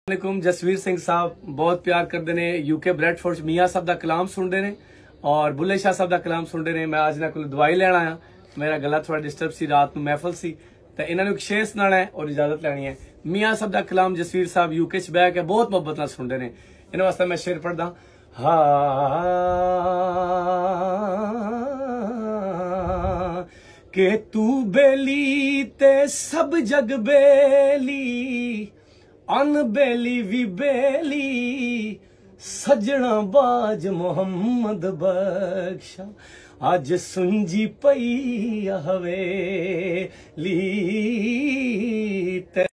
वालेकुम। जसवीर सिंह साहब बहुत प्यार करते ने। यूके ब्रैडफोर्ड मियाँ साहब का कलाम सुनते ने और बुल्ले शाह साहब का कलाम सुनते ने। मैं आज इन्होंने को दवाई लैन आया, मेरा गला थोड़ा डिस्टर्ब सी, रात में महफल सी, तो इन्होंने एक शेर सुनाना है और इजाजत लैनी है। मियाँ साहब का कलाम जसवीर साहब यूके च बह के बहुत मुहब्बत नाल सुनते ने। इन्होंने वास्ते मैं शेर पढ़दा। के तू बेली ते सब जग बेली, अन बेली भी बेली, सजना बाज मोहम्मद बख्शा, अज सुंजी पई हवेली।